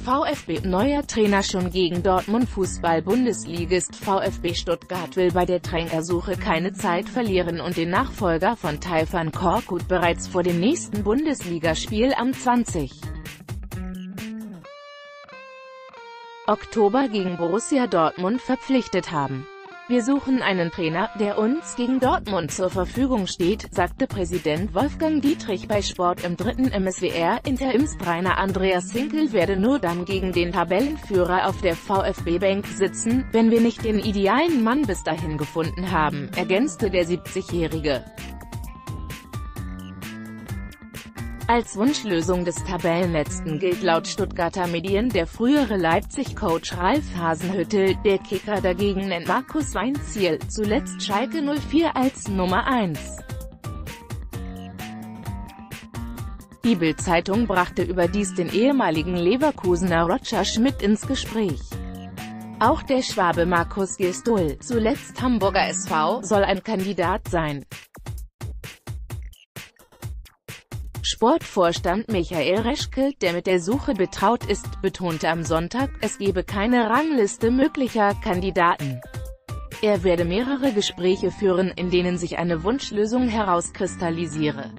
VfB. Neuer Trainer schon gegen Dortmund. Fußball-Bundesligist VfB Stuttgart will bei der Trainersuche keine Zeit verlieren und den Nachfolger von Tayfun Korkut bereits vor dem nächsten Bundesligaspiel am 20. Oktober gegen Borussia Dortmund verpflichtet haben. Wir suchen einen Trainer, der uns gegen Dortmund zur Verfügung steht, sagte Präsident Wolfgang Dietrich bei Sport im 3. MSWR. Interimstrainer Andreas Hinkel werde nur dann gegen den Tabellenführer auf der VfB-Bank sitzen, wenn wir nicht den idealen Mann bis dahin gefunden haben, ergänzte der 70-Jährige. Als Wunschlösung des Tabellenletzten gilt laut Stuttgarter Medien der frühere Leipzig-Coach Ralf Hasenhüttl. Der Kicker dagegen nennt Markus Weinzierl, zuletzt Schalke 04, als Nummer 1. Die Bild-Zeitung brachte überdies den ehemaligen Leverkusener Roger Schmidt ins Gespräch. Auch der Schwabe Markus Gisdol, zuletzt Hamburger SV, soll ein Kandidat sein. Sportvorstand Michael Reschke, der mit der Suche betraut ist, betonte am Sonntag, es gebe keine Rangliste möglicher Kandidaten. Er werde mehrere Gespräche führen, in denen sich eine Wunschlösung herauskristallisiere.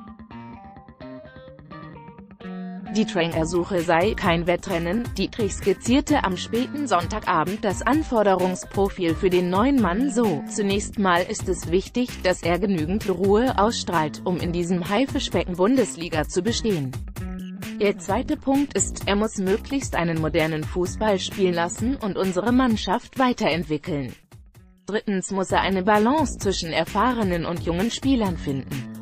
Die Trainersuche sei kein Wettrennen. Dietrich skizzierte am späten Sonntagabend das Anforderungsprofil für den neuen Mann so: Zunächst mal ist es wichtig, dass er genügend Ruhe ausstrahlt, um in diesem Haifischbecken Bundesliga zu bestehen. Der zweite Punkt ist, er muss möglichst einen modernen Fußball spielen lassen und unsere Mannschaft weiterentwickeln. Drittens muss er eine Balance zwischen erfahrenen und jungen Spielern finden.